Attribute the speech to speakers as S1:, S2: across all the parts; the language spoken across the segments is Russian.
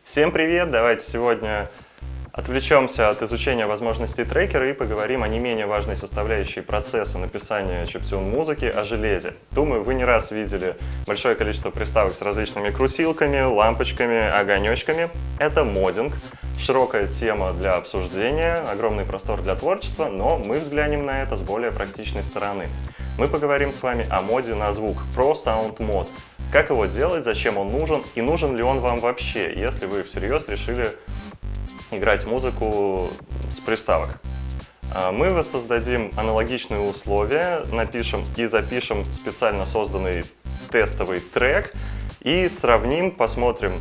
S1: Всем привет! Давайте сегодня отвлечемся от изучения возможностей трекера и поговорим о не менее важной составляющей процесса написания чиптюн музыки, о железе. Думаю, вы не раз видели большое количество приставок с различными крутилками, лампочками, огонечками. Это моддинг. Широкая тема для обсуждения, огромный простор для творчества, но мы взглянем на это с более практичной стороны. Мы поговорим с вами о моде на звук, Pro Sound Mod. Как его делать, зачем он нужен и нужен ли он вам вообще, если вы всерьез решили играть музыку с приставок. Мы воссоздадим аналогичные условия, напишем и запишем специально созданный тестовый трек и сравним, посмотрим,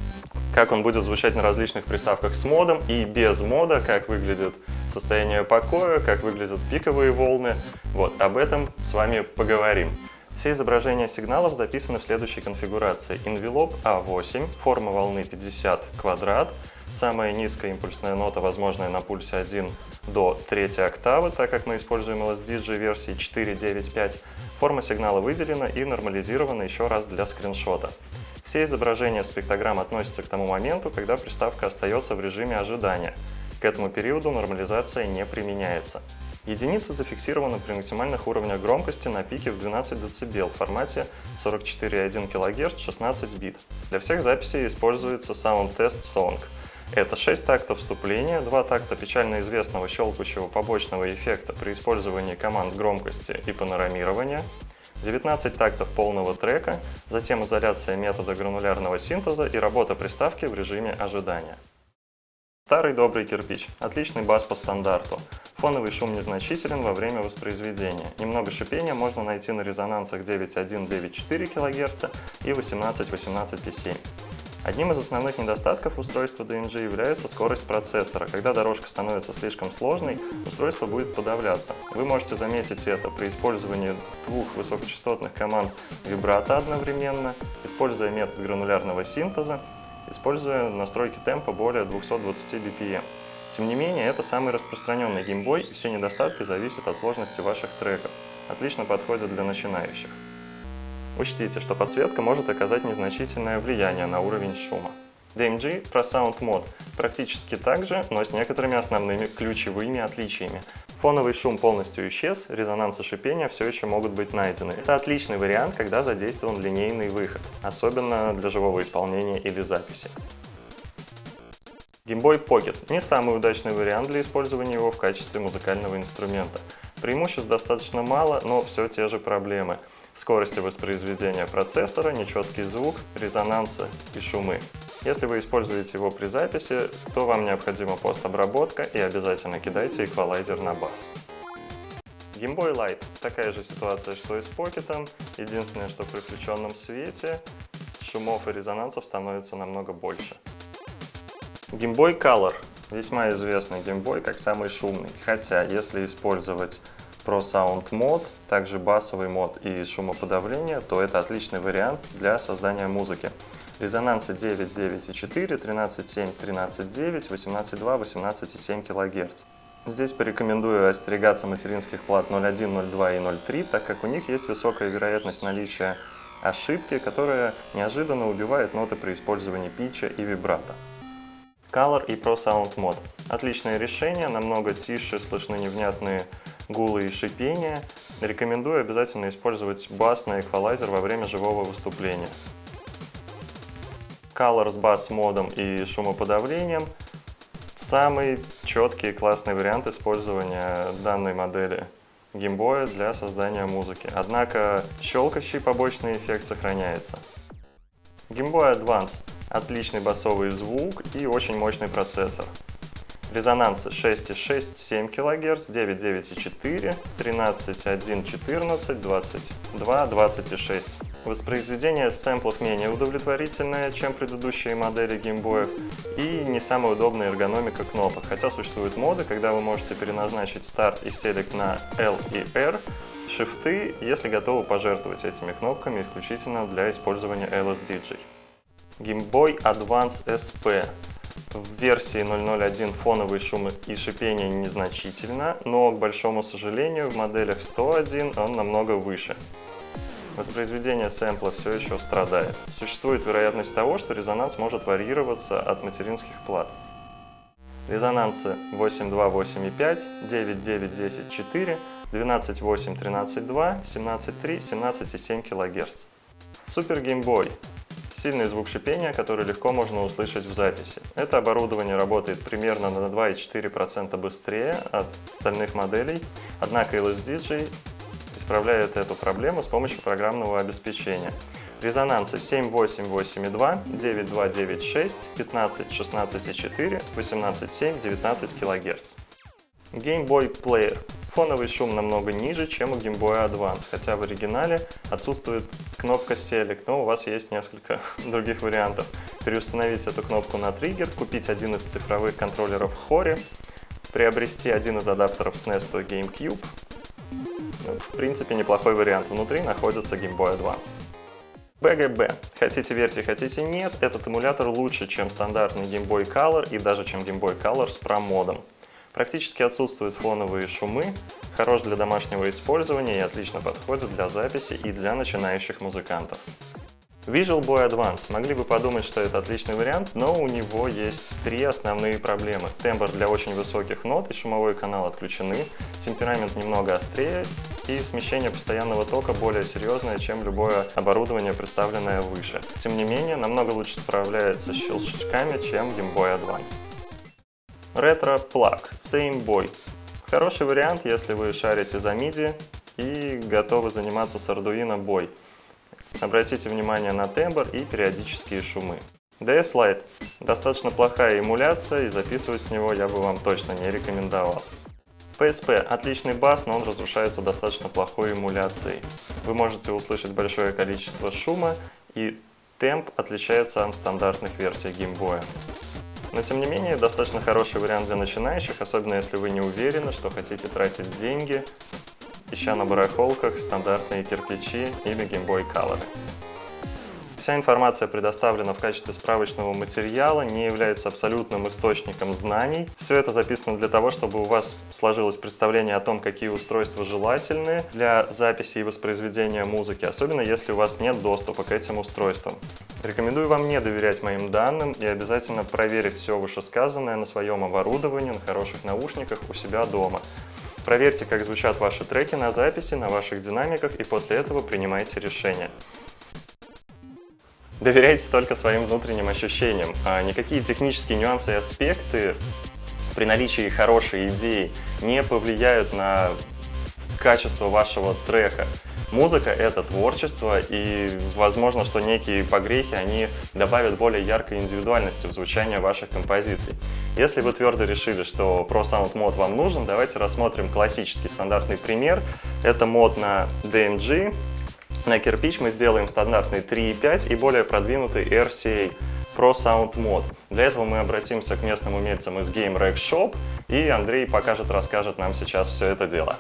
S1: как он будет звучать на различных приставках с модом и без мода, как выглядит состояние покоя, как выглядят пиковые волны. Вот, об этом с вами поговорим. Все изображения сигналов записаны в следующей конфигурации. Envelope A8, форма волны 50 квадрат, самая низкая импульсная нота, возможная на пульсе 1 до 3 октавы, так как мы используем LSDJ версии 4.9.5. Форма сигнала выделена и нормализирована еще раз для скриншота. Все изображения спектрограмм относятся к тому моменту, когда приставка остается в режиме ожидания. К этому периоду нормализация не применяется. Единица зафиксирована при максимальных уровнях громкости на пике в 12 дБ в формате 44,1 кГц 16 бит. Для всех записей используется Sound Test Song. Это 6 тактов вступления, 2 такта печально известного щелкающего побочного эффекта при использовании команд громкости и панорамирования, 19 тактов полного трека, затем изоляция метода гранулярного синтеза и работа приставки в режиме ожидания. Старый добрый кирпич. Отличный бас по стандарту. Фоновый шум незначителен во время воспроизведения. Немного шипения можно найти на резонансах 9.1-9.4 кГц и 18-18,7. Одним из основных недостатков устройства DMG является скорость процессора. Когда дорожка становится слишком сложной, устройство будет подавляться. Вы можете заметить это при использовании двух высокочастотных команд вибрато одновременно, используя метод гранулярного синтеза, используя настройки темпа более 220 BPM. Тем не менее, это самый распространенный геймбой, и все недостатки зависят от сложности ваших треков. Отлично подходит для начинающих. Учтите, что подсветка может оказать незначительное влияние на уровень шума. DMG Pro Sound Mod практически так же, но с некоторыми основными ключевыми отличиями. Фоновый шум полностью исчез, резонансы шипения все еще могут быть найдены. Это отличный вариант, когда задействован линейный выход, особенно для живого исполнения или записи. Game Boy Pocket – не самый удачный вариант для использования его в качестве музыкального инструмента. Преимуществ достаточно мало, но все те же проблемы. Скорости воспроизведения процессора, нечеткий звук, резонансы и шумы. Если вы используете его при записи, то вам необходима постобработка и обязательно кидайте эквалайзер на бас. Game Boy Light – такая же ситуация, что и с Pocket'ом. Единственное, что при включенном свете шумов и резонансов становится намного больше. Game Boy Color – весьма известный Game Boy как самый шумный, хотя если использовать Pro Sound Mod, также басовый мод и шумоподавление, то это отличный вариант для создания музыки. Резонансы 9.9,4, 13.7, 13.9, 18.2, 18,7 кГц. Здесь порекомендую остерегаться материнских плат 0.1, 0.2 и 0.3, так как у них есть высокая вероятность наличия ошибки, которая неожиданно убивает ноты при использовании питча и вибрато. Color и Pro Sound Mod. Отличное решение, намного тише, слышны невнятные гулы и шипения. Рекомендую обязательно использовать бас на эквалайзер во время живого выступления. Color с бас-модом и шумоподавлением – самый четкий и классный вариант использования данной модели Game Boy для создания музыки. Однако щелкающий побочный эффект сохраняется. Game Boy Advance – отличный басовый звук и очень мощный процессор. Резонансы 6,6, 7 кГц, 9,9,4, 13,1, 14, 22, 26. Воспроизведение сэмплов менее удовлетворительное, чем предыдущие модели Game Boy, и не самая удобная эргономика кнопок, хотя существуют моды, когда вы можете переназначить старт и селект на L и R, шифты, если готовы пожертвовать этими кнопками исключительно для использования LSDJ. Game Boy Advance SP. В версии 0.01 фоновый шум и шипение незначительно, но, к большому сожалению, в моделях 101 он намного выше. воспроизведение сэмпла все еще страдает. Существует вероятность того, что резонанс может варьироваться от материнских плат. Резонансы 8.2, 8.5, 9.9, 10.4, 12.8, 13.2, 17.3, 17.7 кГц. Super Game Boy. Сильный звук шипения, который легко можно услышать в записи. Это оборудование работает примерно на 2,4% быстрее от остальных моделей, однако LSDJ исправляет эту проблему с помощью программного обеспечения. Резонансы 7.8, 8.2, 9.2, 9.6, 15, 16.4, 18.7, 19 кГц. Game Boy Player. Фоновый шум намного ниже, чем у Game Boy Advance, хотя в оригинале отсутствует кнопка Select, но у вас есть несколько других вариантов. Переустановить эту кнопку на триггер, купить один из цифровых контроллеров Hori, приобрести один из адаптеров SNES до GameCube. В принципе, неплохой вариант. Внутри находится Game Boy Advance. BGB. Хотите верьте, хотите нет, этот эмулятор лучше, чем стандартный Game Boy Color и даже чем Game Boy Color с Pro модом. Практически отсутствуют фоновые шумы, хорош для домашнего использования и отлично подходит для записи и для начинающих музыкантов. Visual Boy Advance. Могли бы подумать, что это отличный вариант, но у него есть три основные проблемы. Тембр для очень высоких нот и шумовой канал отключены, темперамент немного острее и смещение постоянного тока более серьезное, чем любое оборудование, представленное выше. Тем не менее, намного лучше справляется с щелчками, чем Game Boy Advance. Retro Plug Same Boy. Хороший вариант, если вы шарите за MIDI и готовы заниматься с Arduino Boy. Обратите внимание на тембр и периодические шумы. DS Lite. Достаточно плохая эмуляция, и записывать с него я бы вам точно не рекомендовал. PSP. Отличный бас, но он разрушается достаточно плохой эмуляцией. Вы можете услышать большое количество шума, и темп отличается от стандартных версий Game Boy. Но тем не менее, достаточно хороший вариант для начинающих, особенно если вы не уверены, что хотите тратить деньги, ища на барахолках стандартные кирпичи или Game Boy Color. Вся информация предоставлена в качестве справочного материала, не является абсолютным источником знаний. Все это записано для того, чтобы у вас сложилось представление о том, какие устройства желательны для записи и воспроизведения музыки, особенно если у вас нет доступа к этим устройствам. Рекомендую вам не доверять моим данным и обязательно проверить все вышесказанное на своем оборудовании, на хороших наушниках у себя дома. Проверьте, как звучат ваши треки на записи, на ваших динамиках, и после этого принимайте решение. Доверяйте только своим внутренним ощущениям. Никакие технические нюансы и аспекты при наличии хорошей идеи не повлияют на качество вашего трека. Музыка — это творчество, и возможно, что некие погрехи они добавят более яркой индивидуальности в звучание ваших композиций. Если вы твердо решили, что Pro Sound мод вам нужен, давайте рассмотрим классический стандартный пример. Это мод на DMG. На кирпич мы сделаем стандартный 3.5 и более продвинутый RCA Pro Sound мод. Для этого мы обратимся к местным умельцам из Game Rec Shop, и Андрей расскажет нам сейчас все это дело.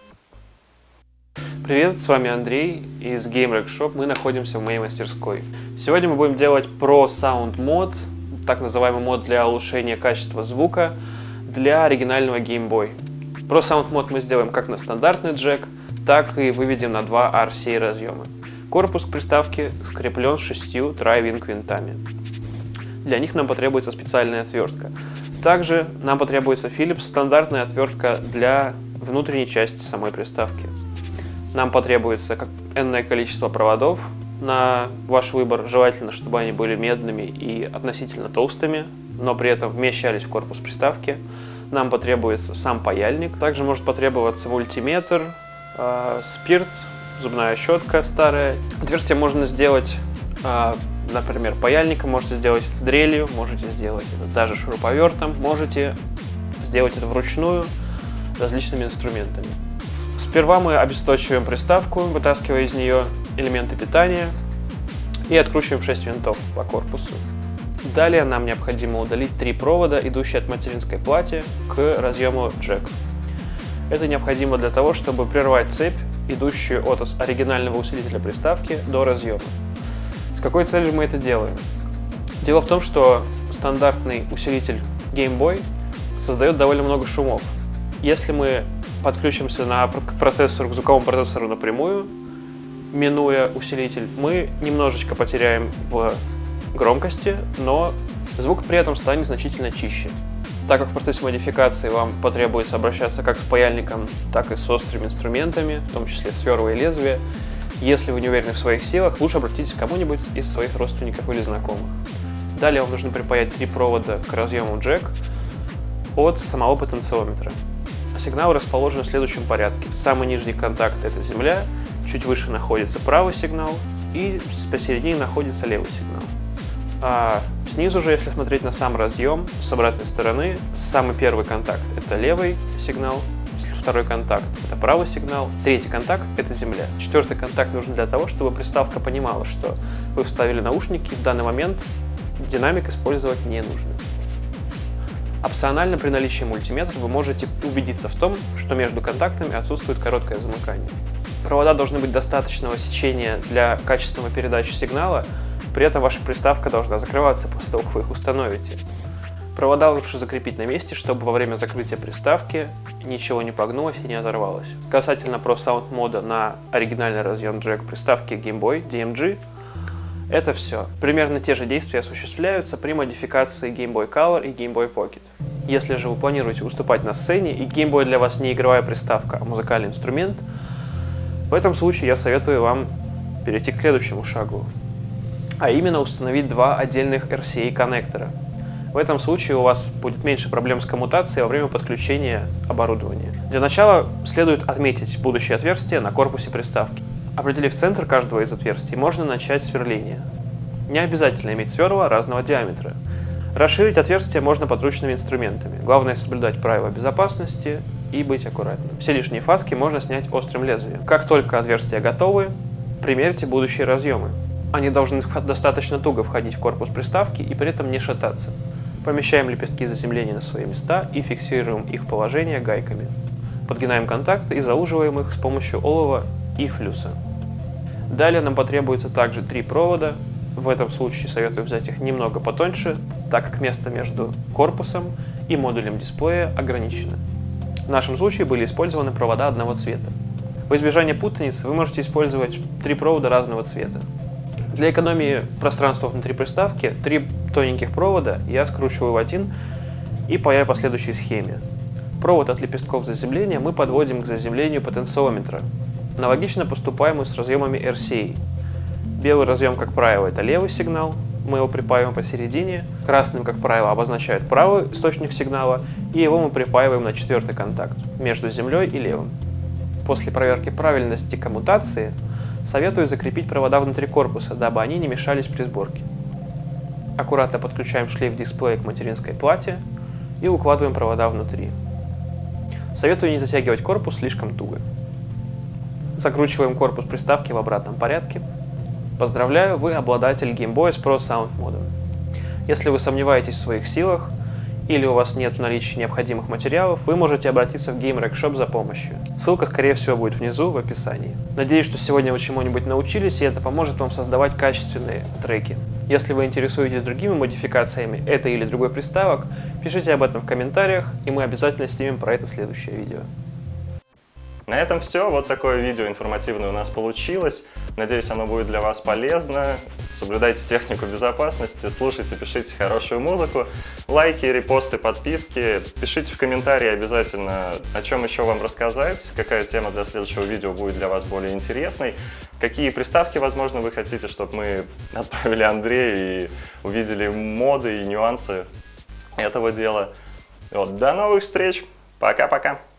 S2: Привет, с вами Андрей из Game Rec Shop. Мы находимся в моей мастерской. Сегодня мы будем делать Pro Sound мод, так называемый мод для улучшения качества звука для оригинального Game Boy. Pro Sound мод мы сделаем как на стандартный джек, так и выведем на два RCA разъема. Корпус приставки скреплен 6 драйвинг винтами. Для них нам потребуется специальная отвертка. Также нам потребуется Philips стандартная отвертка для внутренней части самой приставки. Нам потребуется энное количество проводов на ваш выбор. Желательно, чтобы они были медными и относительно толстыми, но при этом вмещались в корпус приставки. Нам потребуется сам паяльник. Также может потребоваться мультиметр, спирт, зубная щетка старая. Отверстие можно сделать, например, паяльником, можете сделать дрелью, можете сделать это даже шуруповертом, можете сделать это вручную различными инструментами. Сперва мы обесточиваем приставку, вытаскивая из нее элементы питания и откручиваем 6 винтов по корпусу. Далее нам необходимо удалить 3 провода, идущие от материнской платы к разъему джек. Это необходимо для того, чтобы прервать цепь, идущую от оригинального усилителя приставки до разъема. С какой целью мы это делаем? Дело в том, что стандартный усилитель Game Boy создает довольно много шумов. Если мы подключимся к звуковому процессору напрямую, минуя усилитель, мы немножечко потеряем в громкости, но звук при этом станет значительно чище. Так как в процессе модификации вам потребуется обращаться как с паяльником, так и с острыми инструментами, в том числе сверла и лезвия, если вы не уверены в своих силах, лучше обратитесь к кому-нибудь из своих родственников или знакомых. Далее вам нужно припаять 3 провода к разъему джек от самого потенциометра. Сигналы расположены в следующем порядке. Самый нижний контакт – это земля, чуть выше находится правый сигнал и посередине находится левый сигнал. А снизу же, если смотреть на сам разъем, с обратной стороны, самый первый контакт – это левый сигнал, второй контакт – это правый сигнал, третий контакт – это земля. Четвертый контакт нужен для того, чтобы приставка понимала, что вы вставили наушники, и в данный момент динамик использовать не нужно. Опционально при наличии мультиметра вы можете убедиться в том, что между контактами отсутствует короткое замыкание. Провода должны быть достаточного сечения для качественной передачи сигнала, при этом ваша приставка должна закрываться после того, как вы их установите. Провода лучше закрепить на месте, чтобы во время закрытия приставки ничего не погнулось и не оторвалось. Касательно Pro Sound мода на оригинальный разъем джек приставки Game Boy DMG, это все. Примерно те же действия осуществляются при модификации Game Boy Color и Game Boy Pocket. Если же вы планируете выступать на сцене и Game Boy для вас не игровая приставка, а музыкальный инструмент, в этом случае я советую вам перейти к следующему шагу, а именно установить 2 отдельных RCA коннектора. В этом случае у вас будет меньше проблем с коммутацией во время подключения оборудования. Для начала следует отметить будущее отверстие на корпусе приставки. Определив центр каждого из отверстий, можно начать сверление. Не обязательно иметь сверла разного диаметра. Расширить отверстие можно подручными инструментами. Главное соблюдать правила безопасности и быть аккуратным. Все лишние фаски можно снять острым лезвием. Как только отверстия готовы, примерьте будущие разъемы. Они должны достаточно туго входить в корпус приставки и при этом не шататься. Помещаем лепестки заземления на свои места и фиксируем их положение гайками. Подгинаем контакты и зауживаем их с помощью олова и флюса. Далее нам потребуется также 3 провода. В этом случае советую взять их немного потоньше, так как место между корпусом и модулем дисплея ограничено. В нашем случае были использованы провода одного цвета. Во избежание путаницы вы можете использовать 3 провода разного цвета. Для экономии пространства внутри приставки 3 тоненьких провода я скручиваю в один и паяю по следующей схеме. Провод от лепестков заземления мы подводим к заземлению потенциометра. Аналогично поступаем и с разъемами RCA. Белый разъем, как правило, это левый сигнал, мы его припаиваем посередине. Красным, как правило, обозначает правый источник сигнала, и его мы припаиваем на 4-й контакт между землей и левым. После проверки правильности коммутации советую закрепить провода внутри корпуса, дабы они не мешались при сборке. Аккуратно подключаем шлейф дисплея к материнской плате и укладываем провода внутри. Советую не затягивать корпус слишком туго. Закручиваем корпус приставки в обратном порядке. Поздравляю, вы обладатель Game Boy с Pro Sound модом. Если вы сомневаетесь в своих силах или у вас нет в наличии необходимых материалов, вы можете обратиться в Game Rec Shop за помощью. Ссылка, скорее всего, будет внизу в описании. Надеюсь, что сегодня вы чему-нибудь научились, и это поможет вам создавать качественные треки. Если вы интересуетесь другими модификациями этой или другой приставок, пишите об этом в комментариях, и мы обязательно снимем про это следующее видео.
S1: На этом все. Вот такое видео информативное у нас получилось. Надеюсь, оно будет для вас полезно. Соблюдайте технику безопасности, слушайте, пишите хорошую музыку. Лайки, репосты, подписки. Пишите в комментарии обязательно, о чем еще вам рассказать, какая тема для следующего видео будет для вас более интересной, какие приставки, возможно, вы хотите, чтобы мы отправили Андрею и увидели моды и нюансы этого дела. Вот, до новых встреч. Пока-пока.